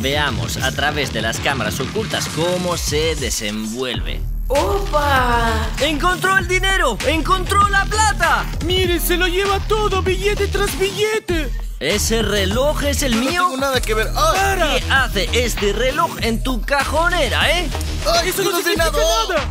Veamos a través de las cámaras ocultas cómo se desenvuelve. ¡Opa! ¡Encontró el dinero! ¡Encontró la plata! Miren, se lo lleva todo, billete tras billete. ¿Ese reloj es el mío? No tengo nada que ver. ¡Ay! ¿Qué hace este reloj en tu cajonera, ¡Ay, Eso no significa nada.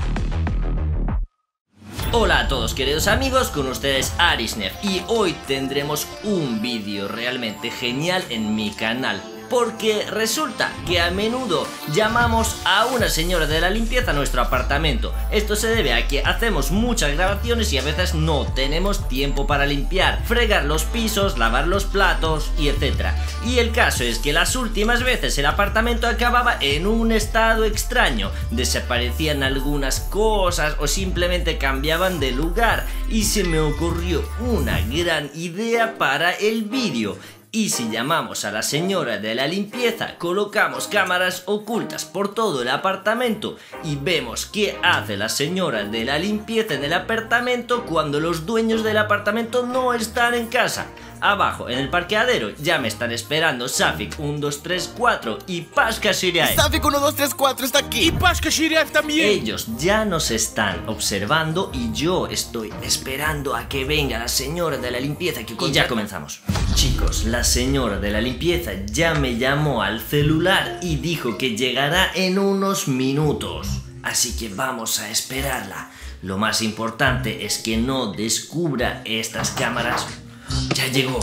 Hola a todos queridos amigos, con ustedes Arisnef y hoy tendremos un vídeo realmente genial en mi canal. Porque resulta que a menudo llamamos a una señora de la limpieza a nuestro apartamento. Esto se debe a que hacemos muchas grabaciones y a veces no tenemos tiempo para limpiar, fregar los pisos, lavar los platos y etcétera. Y el caso es que las últimas veces el apartamento acababa en un estado extraño. Desaparecían algunas cosas o simplemente cambiaban de lugar. Y se me ocurrió una gran idea para el vídeo. Y si llamamos a la señora de la limpieza, colocamos cámaras ocultas por todo el apartamento y vemos qué hace la señora de la limpieza en el apartamento cuando los dueños del apartamento no están en casa. Abajo, en el parqueadero, ya me están esperando Safik 1, 2, 3, 4 y Pashka Shiriaev. Safik 1, 2, 3, 4 está aquí. Y Pashka Shiriaev también. Ellos ya nos están observando y yo estoy esperando a que venga la señora de la limpieza. Y ya comenzamos. Chicos, la señora de la limpieza ya me llamó al celular y dijo que llegará en unos minutos. Así que vamos a esperarla. Lo más importante es que no descubra estas cámaras. Ya llegó.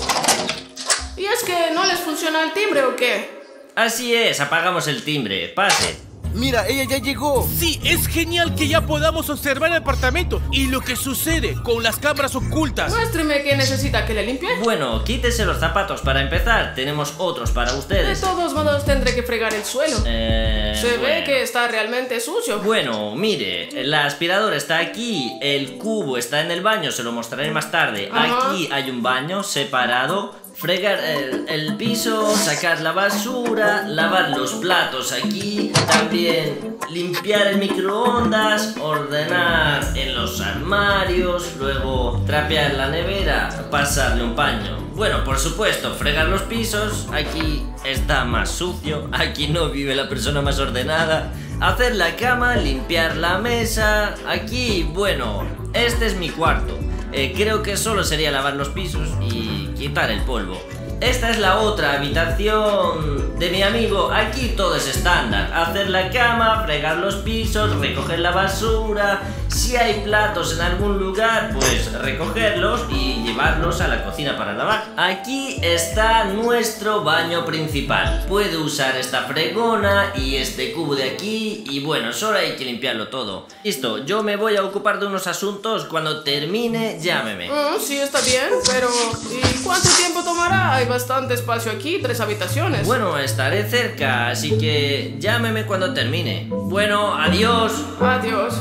¿Y es que no les funciona el timbre o qué? Así es, apagamos el timbre. Pase. Mira, ella ya llegó. Sí, es genial que ya podamos observar el apartamento y lo que sucede con las cámaras ocultas. Muéstreme qué necesita que le limpie. Bueno, quítese los zapatos para empezar. Tenemos otros para De ustedes. todos modos tendré que fregar el suelo. Se ve Bueno. que está realmente sucio. Bueno, mire, la aspiradora está aquí, el cubo está en el baño, se lo mostraré más tarde. Ajá. Aquí hay un baño separado. Fregar el piso, sacar la basura, lavar los platos aquí, también limpiar el microondas, ordenar en los armarios, luego trapear la nevera, pasarle un paño. Bueno, por supuesto, fregar los pisos, aquí está más sucio, aquí no vive la persona más ordenada. Hacer la cama, limpiar la mesa, aquí, bueno, este es mi cuarto. Creo que solo sería lavar los pisos y quitar el polvo. Esta es la otra habitación de mi amigo. Aquí todo es estándar. Hacer la cama, fregar los pisos, recoger la basura. Si hay platos en algún lugar, pues recogerlos y llevarlos a la cocina para lavar. Aquí está nuestro baño principal. Puedo usar esta fregona y este cubo de aquí. Y bueno, solo hay que limpiarlo todo. Listo, yo me voy a ocupar de unos asuntos. Cuando termine, llámeme. Sí, está bien, pero ¿y cuánto tiempo tomará? Hay bastante espacio aquí, 3 habitaciones. Bueno, estaré cerca, así que llámeme cuando termine. Bueno, adiós. Adiós.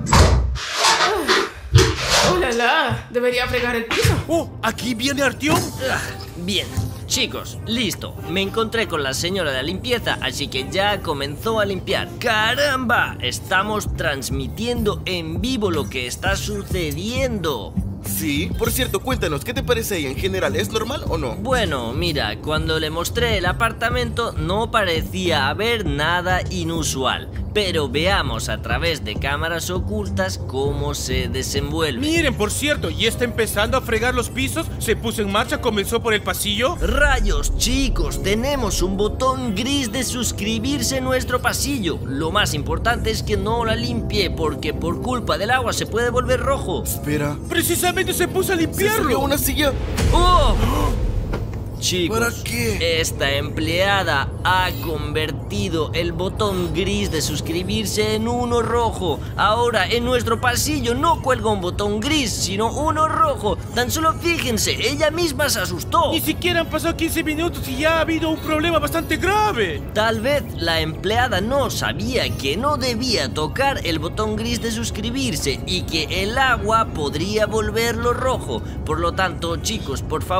¡Oh, la, la! Debería fregar el piso. Oh, aquí viene Artyom. Bien, chicos, listo. Me encontré con la señora de la limpieza, así que ya comenzó a limpiar. ¡Caramba! Estamos transmitiendo en vivo lo que está sucediendo. Sí, por cierto, cuéntanos, ¿qué te parece ella en general? ¿Es normal o no? Bueno, mira, cuando le mostré el apartamento no parecía haber nada inusual. Pero veamos a través de cámaras ocultas cómo se desenvuelve. Miren, por cierto, ya está empezando a fregar los pisos. Se puso en marcha, comenzó por el pasillo. ¡Rayos, chicos! Tenemos un botón gris de suscribirse en nuestro pasillo. Lo más importante es que no la limpie, porque por culpa del agua se puede volver rojo. Espera. Precisamente se puso a ¿Se subió limpiarlo. una silla? ¡Oh! Chicos, ¿Para qué? esta empleada ha convertido el botón gris de suscribirse en uno rojo. Ahora en nuestro pasillo no cuelga un botón gris, sino uno rojo. Tan solo fíjense, ella misma se asustó. Ni siquiera han pasado 15 minutos y ya ha habido un problema bastante grave. Tal vez la empleada no sabía que no debía tocar el botón gris de suscribirse y que el agua podría volverlo rojo. Por lo tanto, chicos, por favor,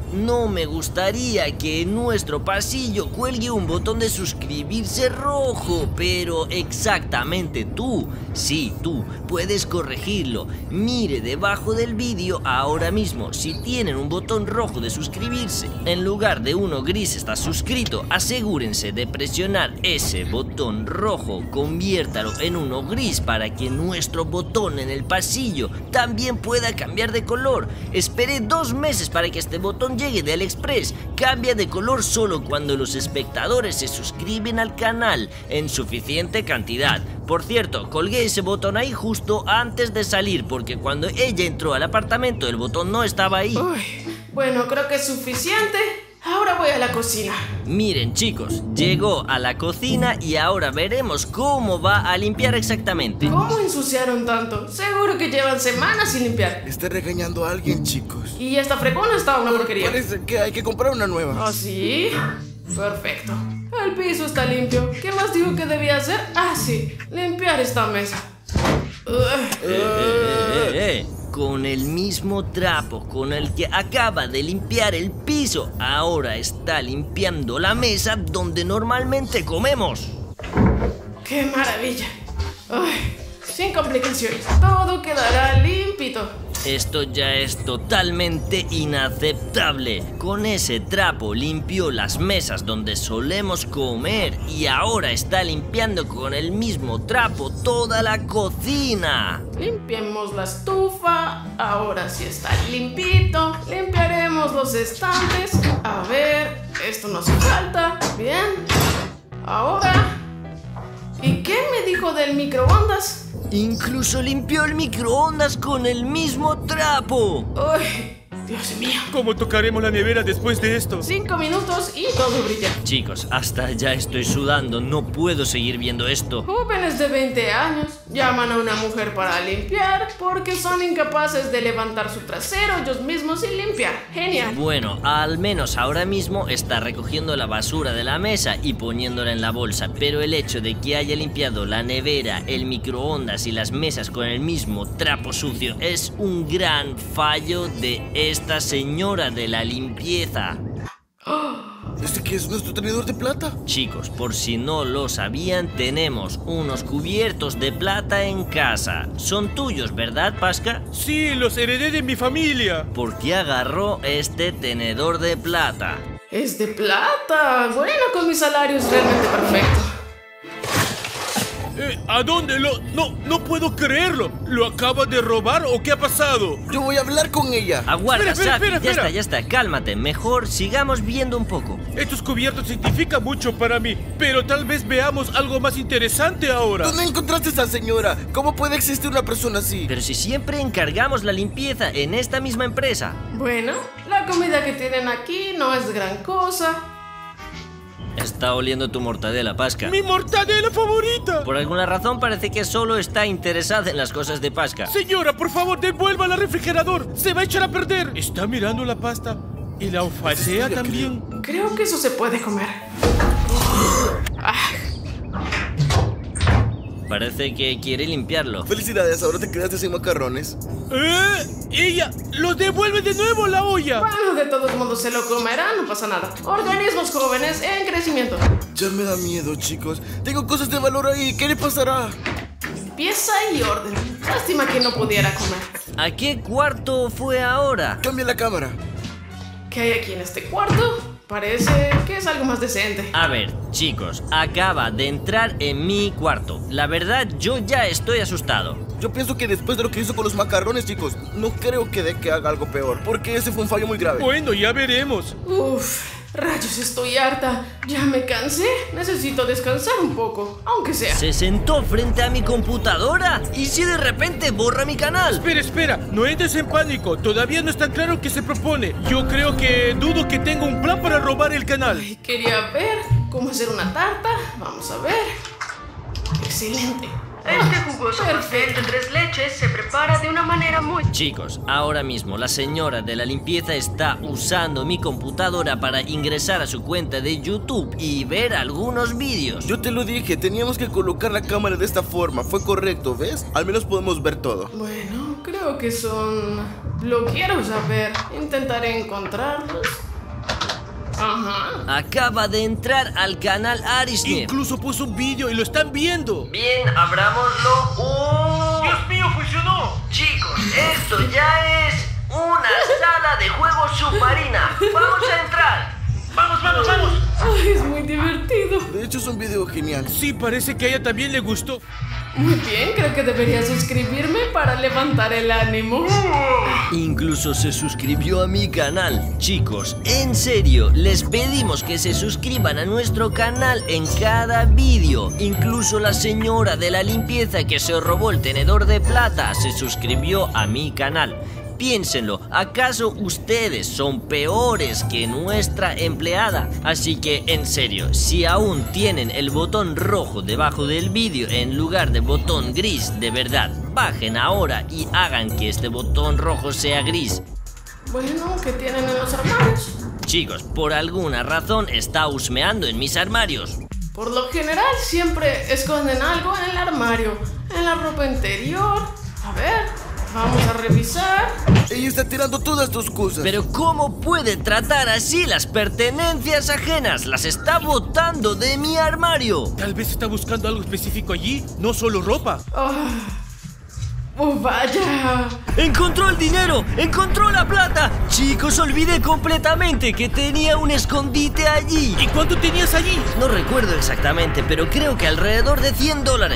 no me gustaría que en nuestro pasillo cuelgue un botón de suscribirse rojo, pero exactamente tú, sí, tú, puedes corregirlo. Mire debajo del vídeo ahora mismo si tienen un botón rojo de suscribirse. En lugar de uno gris está suscrito, asegúrense de presionar ese botón rojo, conviértalo en uno gris para que nuestro botón en el pasillo también pueda cambiar de color. Esperé 2 meses para que este botón llegue de AliExpress. Cambia de color solo cuando los espectadores se suscriben al canal en suficiente cantidad. Por cierto, colgué ese botón ahí justo antes de salir porque cuando ella entró al apartamento el botón no estaba ahí. Uy, bueno, creo que es suficiente. Ahora voy a la cocina. Miren chicos, llegó a la cocina y ahora veremos cómo va a limpiar exactamente. ¿Cómo ensuciaron tanto? Seguro que llevan semanas sin limpiar. Está regañando a alguien, chicos. Y esta fregona está una porquería. Parece que hay que comprar una nueva. ¿Ah, sí? Perfecto. El piso está limpio. ¿Qué más digo que debía hacer? Ah, sí, limpiar esta mesa. Con el mismo trapo con el que acaba de limpiar el piso, ahora está limpiando la mesa donde normalmente comemos. ¡Qué maravilla! Ay, sin complicaciones, todo quedará limpito. Esto ya es totalmente inaceptable. Con ese trapo limpió las mesas donde solemos comer y ahora está limpiando con el mismo trapo toda la cocina. Limpiemos la estufa, ahora sí está limpito. Limpiaremos los estantes. A ver, esto no hace falta. Bien. Ahora... ¿Y qué me dijo del microondas? Incluso limpió el microondas con el mismo trapo. ¡Uy! ¡Dios mío! ¿Cómo tocaremos la nevera después de esto? 5 minutos y todo brilla. Chicos, hasta ya estoy sudando. No puedo seguir viendo esto. Jóvenes de 20 años llaman a una mujer para limpiar porque son incapaces de levantar su trasero ellos mismos y limpiar. Genial. Bueno, al menos ahora mismo está recogiendo la basura de la mesa y poniéndola en la bolsa. Pero el hecho de que haya limpiado la nevera, el microondas y las mesas con el mismo trapo sucio es un gran fallo de esta señora de la limpieza. ¿Este qué es nuestro tenedor de plata? Chicos, por si no lo sabían, tenemos unos cubiertos de plata en casa. Son tuyos, ¿verdad, Pasca? Sí, los heredé de mi familia. ¿Por qué agarró este tenedor de plata? Es de plata. Bueno, con mi salario es realmente perfecto. ¿A dónde? No puedo creerlo. ¿Lo acaba de robar o qué ha pasado? Yo voy a hablar con ella. Aguarda, Espera. Safi, ya está, cálmate. Mejor sigamos viendo un poco. Estos cubiertos significan mucho para mí, pero tal vez veamos algo más interesante ahora. ¿Dónde encontraste a esa señora? ¿Cómo puede existir una persona así? Pero si siempre encargamos la limpieza en esta misma empresa. Bueno, la comida que tienen aquí no es gran cosa. Está oliendo tu mortadela, Pasca. ¡Mi mortadela favorita! Por alguna razón parece que solo está interesada en las cosas de Pasca. Señora, por favor, devuélvala al refrigerador. Se va a echar a perder. Está mirando la pasta y la olfatea también. Creo que eso se puede comer. Parece que quiere limpiarlo. Felicidades, ahora te quedaste sin macarrones. ¡Ella lo devuelve de nuevo a la olla! Bueno, de todos modos se lo comerá, no pasa nada. Organismos jóvenes en crecimiento. Ya me da miedo, chicos. Tengo cosas de valor ahí. ¿Qué le pasará? Limpieza y orden. Lástima que no pudiera comer. ¿A qué cuarto fue ahora? Cambia la cámara. ¿Qué hay aquí en este cuarto? Parece que es algo más decente. A ver, chicos, acaba de entrar en mi cuarto. La verdad, yo ya estoy asustado. Yo pienso que después de lo que hizo con los macarrones, chicos, no creo que haga algo peor, porque ese fue un fallo muy grave. Bueno, ya veremos. Uf, rayos, estoy harta. Ya me cansé. Necesito descansar un poco, aunque sea. Se sentó frente a mi computadora y si de repente borra mi canal. Espera, no entres en pánico. Todavía no está claro qué se propone. Yo dudo que tenga un plan para robar el canal. Ay, quería ver cómo hacer una tarta. Vamos a ver. Excelente. Este jugoso pastel de 3 leches se prepara de una manera muy... Chicos, ahora mismo la señora de la limpieza está usando mi computadora para ingresar a su cuenta de YouTube y ver algunos vídeos. Yo te lo dije, teníamos que colocar la cámara de esta forma. Fue correcto, ¿ves? Al menos podemos ver todo. Bueno, creo que son Lo quiero saber. Intentaré encontrarlos. Ajá. Acaba de entrar al canal Arisner. Incluso puso un vídeo y lo están viendo. Bien, abrámoslo. ¡Oh! ¡Dios mío, funcionó! Chicos, esto ya es una sala de juegos submarina. ¡Vamos a entrar! ¡Vamos, vamos, vamos! Ay, es muy divertido. De hecho, es un video genial. Sí, parece que a ella también le gustó. Muy bien, creo que debería suscribirme para levantar el ánimo. Incluso se suscribió a mi canal. Chicos, en serio, les pedimos que se suscriban a nuestro canal en cada vídeo. Incluso la señora de la limpieza que se robó el tenedor de plata se suscribió a mi canal. Piénsenlo, ¿acaso ustedes son peores que nuestra empleada? Así que, en serio, si aún tienen el botón rojo debajo del vídeo en lugar de botón gris, de verdad, bajen ahora y hagan que este botón rojo sea gris. Bueno, ¿qué tienen en los armarios? Chicos, por alguna razón está husmeando en mis armarios. Por lo general siempre esconden algo en el armario, en la ropa interior. A ver, vamos a revisar. Ella está tirando todas tus cosas. Pero ¿cómo puede tratar así las pertenencias ajenas? Las está botando de mi armario. Tal vez está buscando algo específico allí, no solo ropa. ¡Oh, vaya! ¡Encontró el dinero! ¡Encontró la plata! Chicos, olvidé completamente que tenía un escondite allí. ¿Y cuánto tenías allí? No recuerdo exactamente, pero creo que alrededor de $100.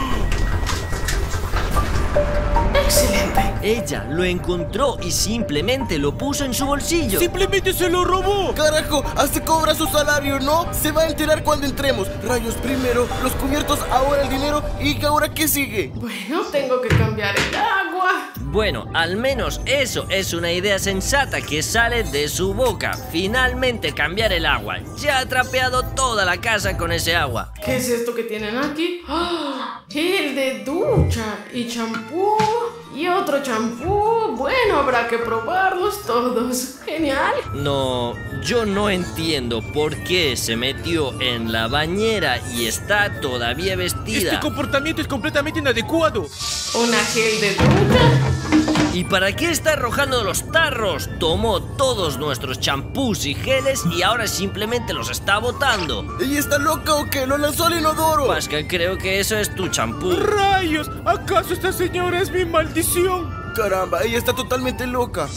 ¡Excelente! Ella lo encontró y simplemente lo puso en su bolsillo. ¡Simplemente se lo robó! ¡Carajo! Así cobra su salario, ¿no? Se va a enterar cuando entremos. Rayos, primero los cubiertos, ahora el dinero. ¿Y ahora qué sigue? Bueno, tengo que cambiar el agua. Bueno, al menos eso es una idea sensata que sale de su boca. Finalmente cambiar el agua. Ya ha trapeado toda la casa con ese agua. ¿Qué es esto que tienen aquí? ¡Ah! Gel de ducha y champú y otro champú. Bueno, habrá que probarlos todos. Genial. No, yo no entiendo por qué se metió en la bañera y está todavía vestida. Este comportamiento es completamente inadecuado. ¿Una gel de ducha? ¿Y para qué está arrojando los tarros? Tomó todos nuestros champús y geles y ahora simplemente los está botando. ¿Ella está loca o qué? ¡Lo lanzó al inodoro! Pascal, creo que eso es tu champú. ¡Rayos! ¿Acaso esta señora es mi maldición? Caramba, ella está totalmente loca.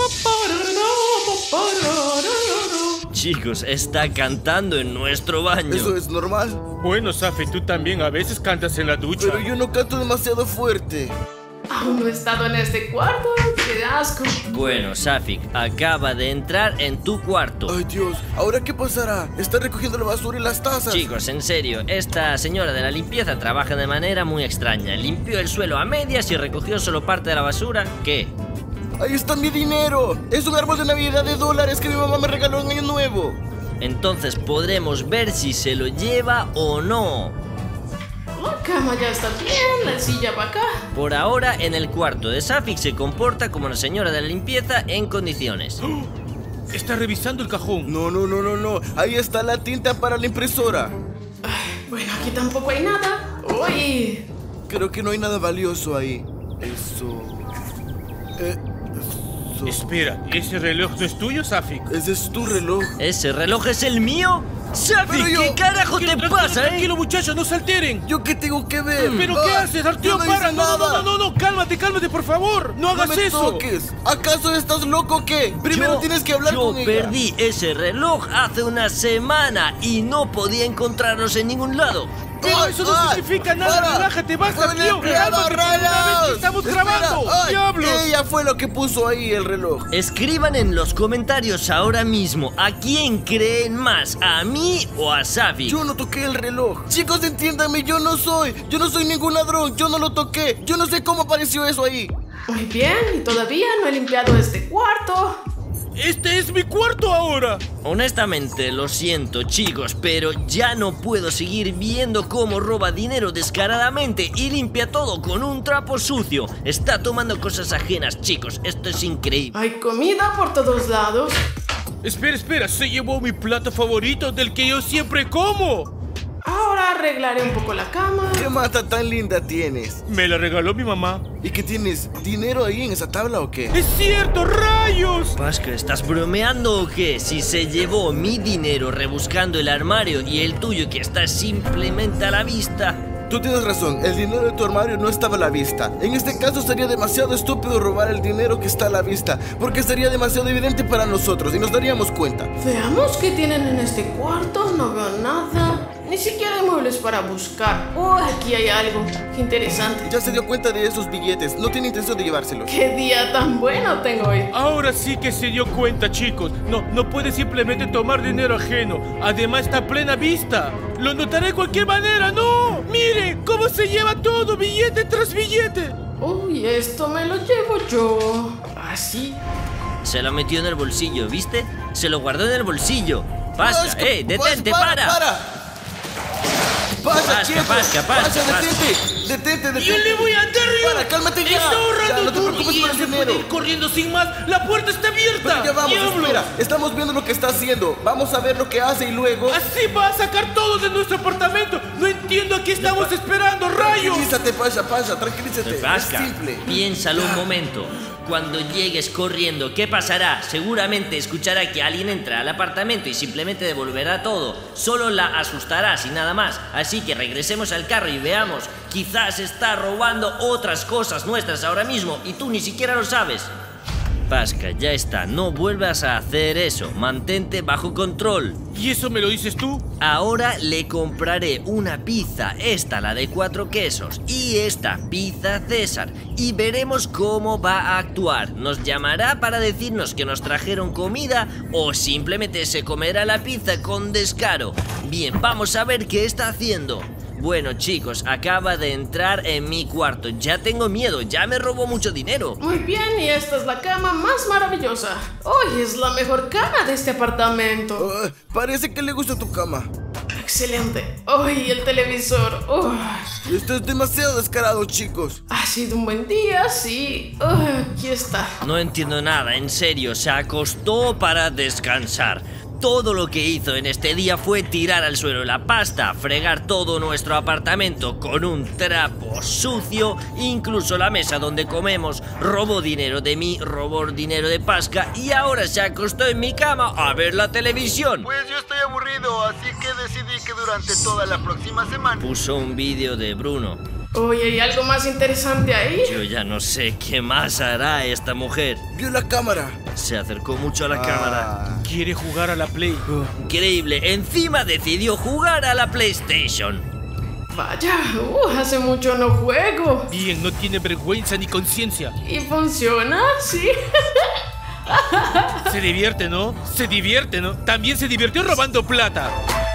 Chicos, está cantando en nuestro baño. ¿Eso es normal? Bueno, Safi, tú también a veces cantas en la ducha. Pero yo no canto demasiado fuerte. Aún no he estado en este cuarto. ¡Qué asco! Bueno, Safik, acaba de entrar en tu cuarto. Ay, Dios, ¿ahora qué pasará? Está recogiendo la basura y las tazas. Chicos, en serio, esta señora de la limpieza trabaja de manera muy extraña. Limpió el suelo a medias y recogió solo parte de la basura. ¿Qué? ¡Ahí está mi dinero! Es un árbol de Navidad de $, que mi mamá me regaló en Año Nuevo. Entonces podremos ver si se lo lleva o no. La cama ya está bien, la silla va acá. Por ahora, en el cuarto de Safik se comporta como una señora de la limpieza en condiciones. Está revisando el cajón. No. Ahí está la tinta para la impresora. Ay, bueno, aquí tampoco hay nada. ¡Uy! Creo que no hay nada valioso ahí. Eso... Espera, ¿ese reloj no es tuyo, Safik? Ese es tu reloj. ¿Ese reloj es el mío? ¡Safik, Pero qué carajo te Tranquilo, pasa, Tranquilo, muchachos, no se alteren. ¿Yo qué tengo que ver? ¿Pero qué haces, Arturo? yo no ¡Para! hice nada. No, cálmate, por favor. No hagas ¡No me eso. toques! ¿Acaso estás loco o qué? Primero tienes que hablar con ella. Yo perdí ese reloj hace una semana y no podía encontrarlos en ningún lado. Pero eso no significa nada, para. relájate, basta, ¡Joder, tío. empleado, Cálmate, por una vez que rayos! estamos Espera, grabando. ay, ¡Diablos! Ella fue lo que puso ahí el reloj. Escriban en los comentarios ahora mismo a quién creen más, a mí o a Safik. Yo no toqué el reloj. Chicos, entiéndame, yo no soy ningún ladrón, yo no lo toqué. Yo no sé cómo apareció eso ahí. Muy bien, y todavía no he limpiado este cuarto. Este es mi cuarto ahora. Honestamente, lo siento, chicos, pero ya no puedo seguir viendo cómo roba dinero descaradamente y limpia todo con un trapo sucio. Está tomando cosas ajenas, chicos. Esto es increíble. Hay comida por todos lados. Espera, se llevó mi plato favorito del que yo siempre como. Ahora arreglaré un poco la cama. ¿Qué mata tan linda tienes? Me la regaló mi mamá. ¿Y qué tienes? ¿Dinero ahí en esa tabla o qué? ¡Es cierto, rayos! Pasca, ¿estás bromeando o qué? Si se llevó mi dinero rebuscando el armario y el tuyo que está simplemente a la vista. Tú tienes razón, el dinero de tu armario no estaba a la vista. En este caso sería demasiado estúpido robar el dinero que está a la vista, porque sería demasiado evidente para nosotros y nos daríamos cuenta. Veamos qué tienen en este cuarto. No veo nada. Ni siquiera hay muebles para buscar. Oh, aquí hay algo. Qué interesante. Ya se dio cuenta de esos billetes, no tiene intención de llevárselos. Qué día tan bueno tengo hoy. Ahora sí que se dio cuenta, chicos. No puede simplemente tomar dinero ajeno. Además está a plena vista. Lo notaré de cualquier manera, ¡no! ¡Mire cómo se lleva todo, billete tras billete! Uy, esto me lo llevo yo. Así. Se lo metió en el bolsillo, ¿viste? Se lo guardó en el bolsillo. Pasca, detente, para. Pasca, Detente. detente. ¡Yo le voy a dar yo! Para, cálmate ya. ¡Está ahorrando Ya, no te duro preocupes y por él el se dinero. puede ir corriendo sin más! ¡La puerta está abierta! Pero ya vamos, ¡Diablos! espera. Estamos viendo lo que está haciendo. Vamos a ver lo que hace y luego... ¡Así va a sacar todo de nuestro apartamento! ¡No entiendo a qué estamos esperando, rayos! Tranquilízate, Pasha, tranquilízate. Es Pasca, simple. piénsalo un momento. Cuando llegues corriendo, ¿qué pasará? Seguramente escuchará que alguien entra al apartamento y simplemente devolverá todo. Solo la asustarás y nada más. Así que regresemos al carro y veamos. Quizás está robando otras cosas nuestras ahora mismo y tú ni siquiera lo sabes. Pasca, ya está, no vuelvas a hacer eso. Mantente bajo control. ¿Y eso me lo dices tú? Ahora le compraré una pizza, esta la de 4 quesos y esta pizza César, y veremos cómo va a actuar. Nos llamará para decirnos que nos trajeron comida o simplemente se comerá la pizza con descaro. Bien, vamos a ver qué está haciendo. Bueno, chicos, acaba de entrar en mi cuarto. Ya tengo miedo, ya me robó mucho dinero. Muy bien, y esta es la cama más maravillosa. Hoy es la mejor cama de este apartamento. Parece que le gusta tu cama. Excelente. Hoy el televisor. Esto es demasiado descarado, chicos. Ha sido un buen día, sí. Aquí está. No entiendo nada, en serio, se acostó para descansar. Todo lo que hizo en este día fue tirar al suelo la pasta, fregar todo nuestro apartamento con un trapo sucio, incluso la mesa donde comemos, robó dinero de mí, robó dinero de Pasca y ahora se acostó en mi cama a ver la televisión. Pues yo estoy aburrido, así que decidí que durante toda la próxima semana... Puso un vídeo de Bruno. Oye, ¿hay algo más interesante ahí? Yo ya no sé qué más hará esta mujer. Vio la cámara. Se acercó mucho a la cámara. Quiere jugar a la Play. Increíble, encima decidió jugar a la PlayStation. Vaya, hace mucho no juego. Bien, no tiene vergüenza ni conciencia. ¿Y funciona? Sí. Se divierte, ¿no? Se divierte, ¿no? También se divirtió robando plata.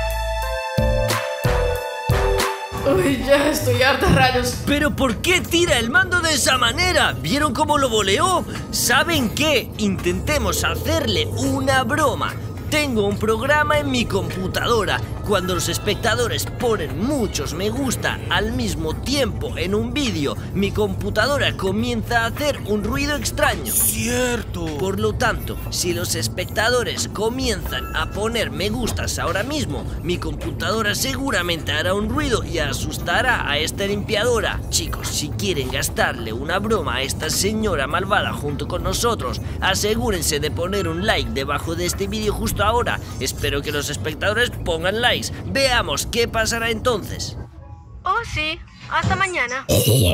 Uy, ya estoy harta, rayos. ¿Pero por qué tira el mando de esa manera? ¿Vieron cómo lo voleó? ¿Saben qué? Intentemos hacerle una broma. Tengo un programa en mi computadora. Cuando los espectadores ponen muchos me gusta al mismo tiempo en un vídeo, mi computadora comienza a hacer un ruido extraño. ¡Cierto! Por lo tanto, si los espectadores comienzan a poner me gustas ahora mismo, mi computadora seguramente hará un ruido y asustará a esta limpiadora. Chicos, si quieren gastarle una broma a esta señora malvada junto con nosotros, asegúrense de poner un like debajo de este vídeo justo ahora. Espero que los espectadores pongan likes. Veamos qué pasará entonces. Oh, sí. Hasta mañana.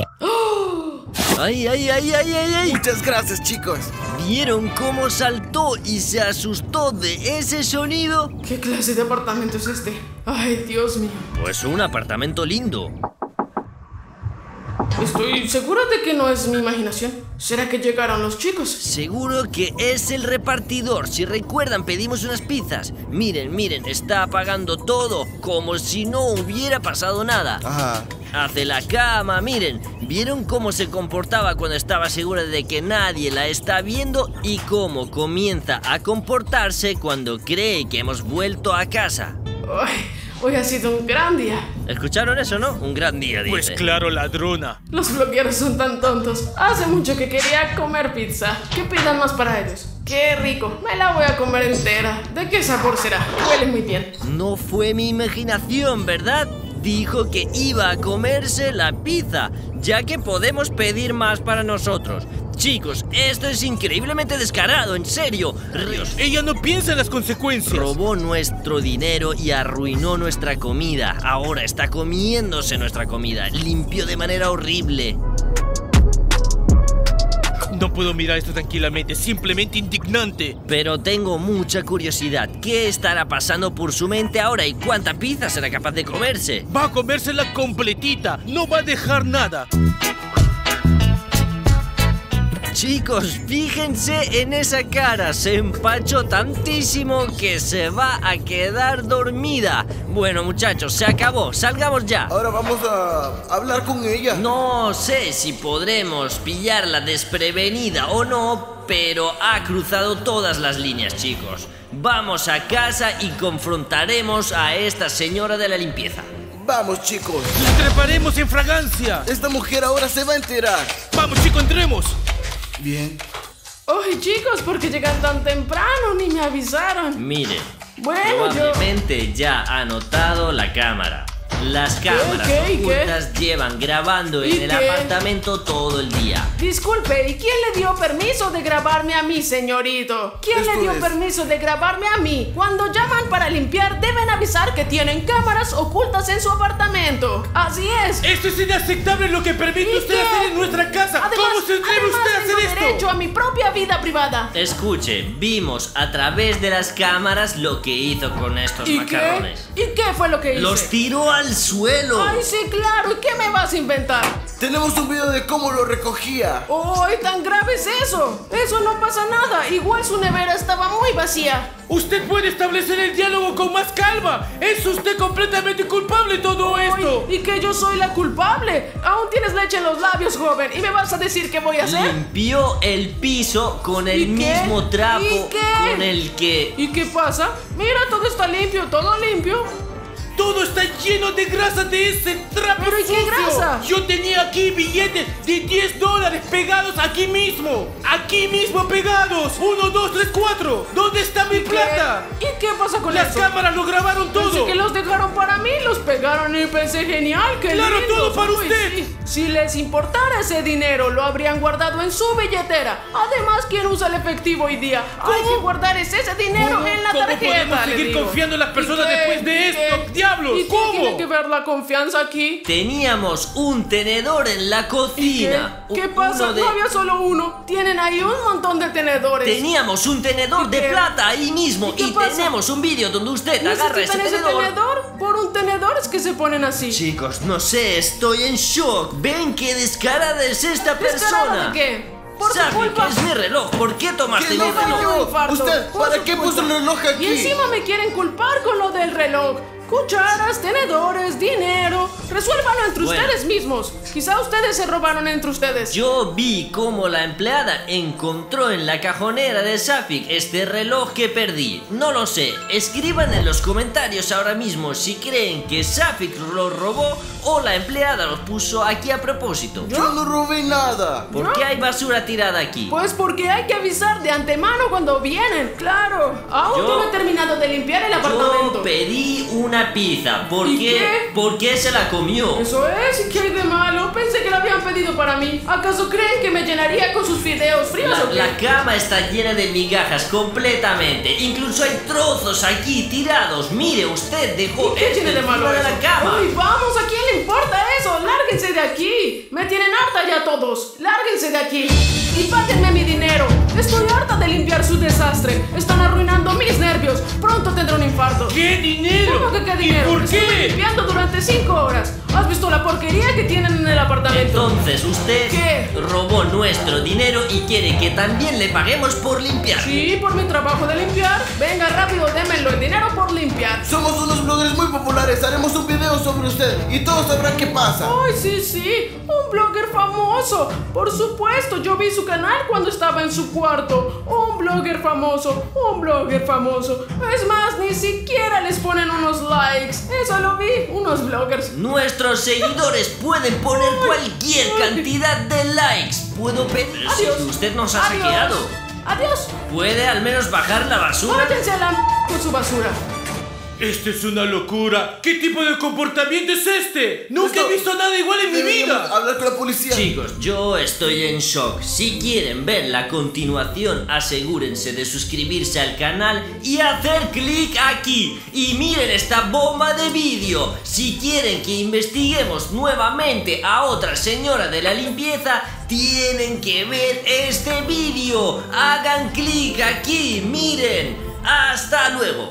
¡Ay, ay, ay, ay, ay, ay! Muchas gracias, chicos. ¿Vieron cómo saltó y se asustó de ese sonido? ¿Qué clase de apartamento es este? Ay, Dios mío. Pues un apartamento lindo. Estoy segura de que no es mi imaginación. ¿Será que llegaron los chicos? Seguro que es el repartidor. Si recuerdan, pedimos unas pizzas. Miren, miren, está apagando todo como si no hubiera pasado nada. Ajá. Hace la cama, miren. ¿Vieron cómo se comportaba cuando estaba segura de que nadie la está viendo? Y cómo comienza a comportarse cuando cree que hemos vuelto a casa. Ay, hoy ha sido un gran día. ¿Escucharon eso, no? Un gran día, dice. Pues claro, ladrona. Los blogueros son tan tontos. Hace mucho que quería comer pizza. ¿Qué pidan más para ellos? ¡Qué rico! Me la voy a comer entera. ¿De qué sabor será? Huele muy bien. No fue mi imaginación, ¿verdad? dijo que iba a comerse la pizza, ya que podemos pedir más para nosotros. Chicos, esto es increíblemente descarado, en serio. Ella no piensa en las consecuencias. Robó nuestro dinero y arruinó nuestra comida. Ahora está comiéndose nuestra comida. Limpió de manera horrible. No puedo mirar esto tranquilamente, simplemente indignante. Pero tengo mucha curiosidad. ¿Qué estará pasando por su mente ahora y cuánta pizza será capaz de comerse? Va a comérsela completita, no va a dejar nada. Chicos, fíjense en esa cara. Se empachó tantísimo que se va a quedar dormida. Bueno, muchachos, se acabó. Salgamos ya. Ahora vamos a hablar con ella. No sé si podremos pillarla desprevenida o no, pero ha cruzado todas las líneas, chicos. Vamos a casa y confrontaremos a esta señora de la limpieza. Vamos, chicos. ¡La treparemos en fragancia! Esta mujer ahora se va a enterar. ¡Vamos, chicos, entremos! Bien. Oye, chicos, ¿por qué llegan tan temprano? Ni me avisaron. Miren, Bueno, probablemente ya ha notado la cámara. Las cámaras ocultas llevan grabando en el apartamento todo el día. Disculpe, ¿y quién le dio permiso de grabarme a mí, señorito? ¿Quién le dio permiso de grabarme a mí? Cuando llaman para limpiar, deben avisar que tienen cámaras ocultas en su apartamento. Así es. Esto es inaceptable lo que permite usted hacer en nuestra casa. ¿Cómo se atreve usted a hacer esto? Tengo derecho a mi propia vida privada. Escuche, vimos a través de las cámaras lo que hizo con estos macarrones. ¿Y qué fue lo que hice? Los tiró al suelo. Ay, sí, claro. ¿Y qué me vas a inventar? Tenemos un video de cómo lo recogía. ¡Ay, tan grave es eso! Eso no pasa nada. Igual su nevera estaba muy vacía. Usted puede establecer el diálogo con más calma. Es usted completamente culpable de todo esto. Y que yo soy la culpable. Aún tienes leche en los labios, joven. ¿Y me vas a decir qué voy a hacer? Limpió el piso con el mismo trapo con el que... ¿Y qué pasa? Mira, todo está limpio, todo limpio. Todo está lleno de grasa de ese trapo. ¿Pero y qué grasa? Yo tenía aquí billetes de $10 pegados aquí mismo. Aquí mismo pegados. 1, 2, 3, 4. ¿Dónde está mi plata? ¿Y qué pasa con Las cámaras lo grabaron todo. Pensé que los dejaron para mí, los pegaron y pensé genial, qué claro, lindo. todo para usted. Sí. Si les importara ese dinero, lo habrían guardado en su billetera. Además, ¿quién usa el efectivo hoy día? Hay que guardar ese dinero en la tarjeta. ¿Cómo podemos seguir confiando en las personas después de esto? ¡Diablos! ¿Y ¿Cómo? qué tiene que ver la confianza aquí? Teníamos un tenedor en la cocina. ¿Qué pasa? No había solo uno. Tienen ahí un montón de tenedores. Teníamos un tenedor de plata ahí mismo. Y tenemos un vídeo donde usted agarra ese tenedor. Por un tenedor es que se ponen así. Chicos, no sé, estoy en shock. ¿Ven qué descarada es esta persona? ¿De qué? Por Safi, tu culpa. que es mi reloj. ¿Por qué tomaste mi no fui reloj? yo? ¿Usted para qué puso el reloj aquí? Y encima me quieren culpar con lo del reloj. Cucharas, tenedores, dinero. Resuélvanlo entre ustedes mismos. Quizá ustedes se robaron entre ustedes. Yo vi cómo la empleada encontró en la cajonera de Safik este reloj que perdí. No lo sé. Escriban en los comentarios ahora mismo si creen que Safik lo robó o la empleada los puso aquí a propósito. Yo no robé nada. ¿Por qué hay basura tirada aquí? Pues porque hay que avisar de antemano cuando vienen. Claro. Aún no he terminado de limpiar el apartamento. Yo pedí una pizza. ¿Por qué? Porque se la comió. Eso es, ¿y qué hay de malo? Pensé que la habían pedido para mí. ¿Acaso creen que me llenaría con sus fideos fríos o qué? La cama está llena de migajas completamente. Incluso hay trozos aquí tirados. Mire, usted dejó ¿Qué tiene de malo de la cama. Uy, vamos, ¿a quién le importa eso? Lárguense de aquí. Me tienen harta ya todos. Lárguense de aquí. Y páguenme mi dinero. Estoy harta de limpiar su desastre. Están arruinando mis nervios. Pronto tendré un infarto. ¿Qué dinero? ¿Cómo que qué dinero? ¿Y por qué? Estuve limpiando durante 5 horas. ¿Has visto la porquería que tienen en el apartamento? Entonces usted robó nuestro dinero y quiere que también le paguemos por limpiar. Sí, por mi trabajo de limpiar. Venga, rápido, démelo el dinero por limpiar. Somos unos bloggers muy populares. Haremos un video sobre usted y todos sabrán qué pasa. Ay, sí, un blogger famoso. Por supuesto, yo vi su canal cuando estaba en su cuarto. Un blogger famoso. Es más, ni siquiera les ponen unos likes. Eso lo vi, unos bloggers. Nuestros seguidores pueden poner cualquier cantidad de likes. Puedo pedir si usted nos ha saqueado. Adiós. ¿Puede al menos bajar la basura? Váyanse a la con su basura. Esto es una locura. ¿Qué tipo de comportamiento es este? Nunca he visto nada igual en mi vida. Hablar con la policía. Chicos, yo estoy en shock. Si quieren ver la continuación, asegúrense de suscribirse al canal y hacer clic aquí. Y miren esta bomba de vídeo. Si quieren que investiguemos nuevamente a otra señora de la limpieza, tienen que ver este vídeo. Hagan clic aquí, miren. Hasta luego.